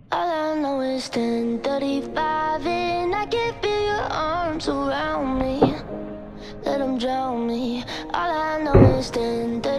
All I know is 10:35 and I can feel your arms around me. Let them drown me. All I know is 10:35.